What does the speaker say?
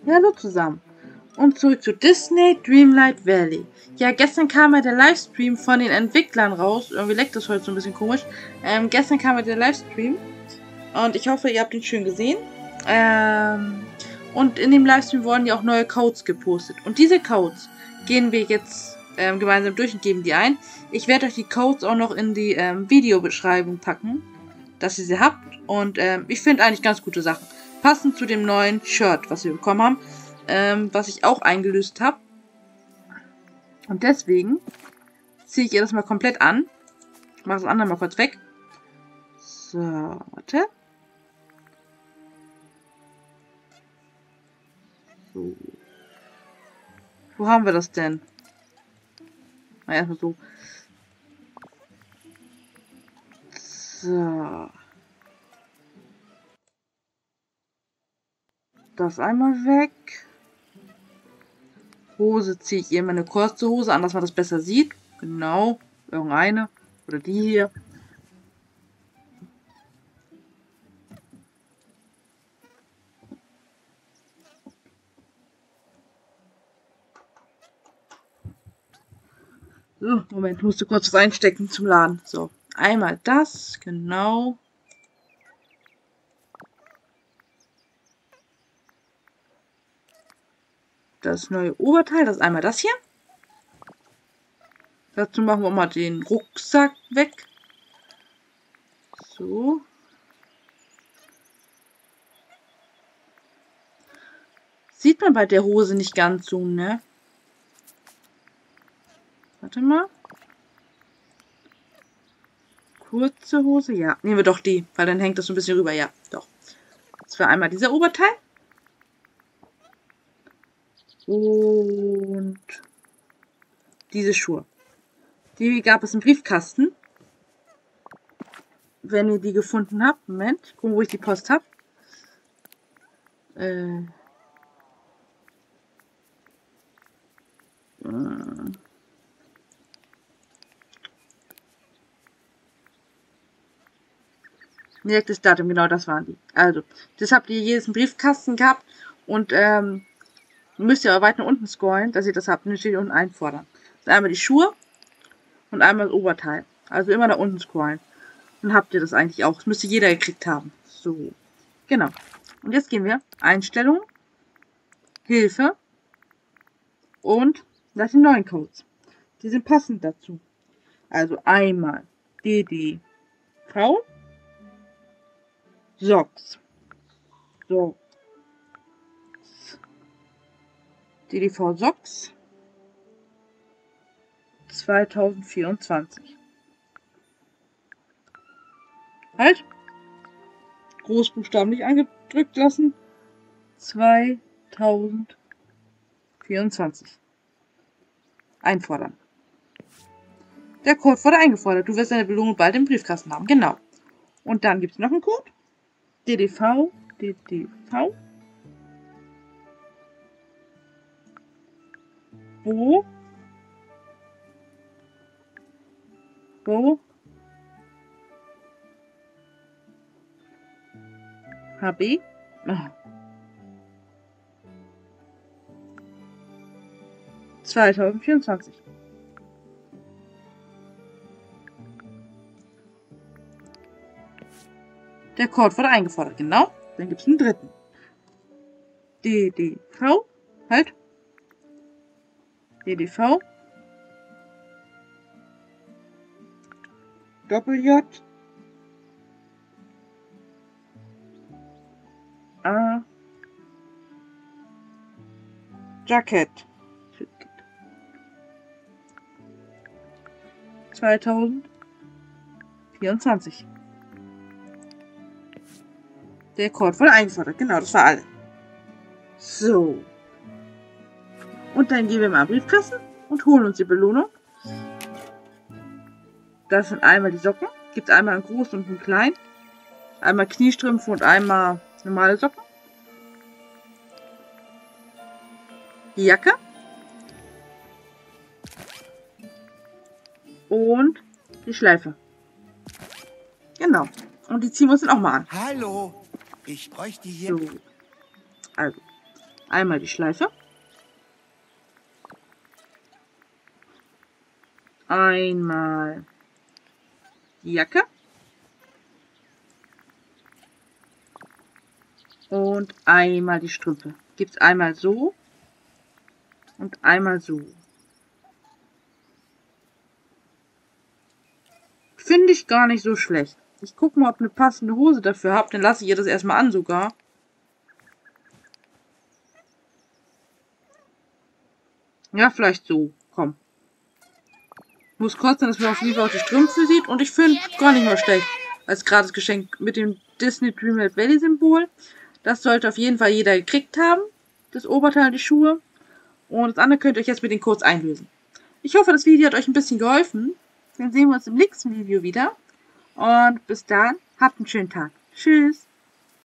Ja, hallo zusammen. Und zurück zu Disney Dreamlight Valley. Ja, gestern kam ja der Livestream von den Entwicklern raus. Irgendwie leckt das heute so ein bisschen komisch. Gestern kam ja der Livestream. Und ich hoffe, ihr habt ihn schön gesehen. Und in dem Livestream wurden ja auch neue Codes gepostet. Und diese Codes gehen wir jetzt gemeinsam durch und geben die ein. Ich werde euch die Codes auch noch in die Videobeschreibung packen, dass ihr sie habt. Und ich finde eigentlich ganz gute Sachen. Passend zu dem neuen Shirt, was wir bekommen haben, was ich auch eingelöst habe. Und deswegen ziehe ich ihr das mal komplett an. Ich mache das andere mal kurz weg. So, warte. So. Wo haben wir das denn? Na, erstmal so. So. Das einmal weg. Hose ziehe ich ihr immer eine kurze Hose an, dass man das besser sieht. Genau. Irgendeine. Oder die hier. So, Moment, musste kurz was einstecken zum Laden. So, einmal das, genau. Das neue Oberteil, das ist einmal das hier. Dazu machen wir mal den Rucksack weg. So. Sieht man bei der Hose nicht ganz so, ne? Warte mal. Kurze Hose, ja. Nehmen wir doch die, weil dann hängt das so ein bisschen rüber. Ja, doch. Das war einmal dieser Oberteil. Und diese Schuhe. Die gab es im Briefkasten. Wenn ihr die gefunden habt. Moment, gucken, wo ich die Post habe. Direktes Datum, genau, das waren die. Also, das habt ihr jedes im Briefkasten gehabt. Und müsst ihr aber weit nach unten scrollen, dass ihr das habt. Und dann steht ihr unten einfordern. Das ist einmal die Schuhe und einmal das Oberteil. Also immer nach unten scrollen. Dann habt ihr das eigentlich auch. Das müsste jeder gekriegt haben. So. Genau. Und jetzt gehen wir Einstellungen, Hilfe und das sind neuen Codes. Die sind passend dazu. Also einmal DDV Socks. So. DDV Socks 2024. Halt. Großbuchstaben nicht angedrückt lassen. 2024. Einfordern. Der Code wurde eingefordert. Du wirst deine Belohnung bald im Briefkasten haben. Genau. Und dann gibt es noch einen Code. DDV. Wo? HB? Oh. 2024. Der Code wurde eingefordert, genau. Dann gibt es einen dritten. DDV. Halt. DDV. Doppel-J. A. Jacket. 2024. Der Code wurde eingefordert. Genau, das war alles. So. Und dann gehen wir mal am Briefkasten und holen uns die Belohnung. Das sind einmal die Socken. Gibt es einmal einen großen und einen kleinen. Einmal Kniestrümpfe und einmal normale Socken. Die Jacke. Und die Schleife. Genau. Und die ziehen wir uns dann auch mal an. Hallo, ich bräuchte hier... So. Also. Einmal die Schleife. Einmal die Jacke. Und einmal die Strümpfe. Gibt es einmal so und einmal so. Finde ich gar nicht so schlecht. Ich gucke mal, ob eine passende Hose dafür habt. Dann lasse ich ihr das erstmal an sogar. Ja, vielleicht so. Komm. Muss kurz sein, dass man auf jeden Fall auch die Strümpfe sieht. Und ich finde gar nicht mal schlecht. Als gratis Geschenk mit dem Disney Dreamlight Valley Symbol. Das sollte auf jeden Fall jeder gekriegt haben. Das Oberteil, die Schuhe. Und das andere könnt ihr euch jetzt mit den Codes einlösen. Ich hoffe, das Video hat euch ein bisschen geholfen. Dann sehen wir uns im nächsten Video wieder. Und bis dann, habt einen schönen Tag. Tschüss.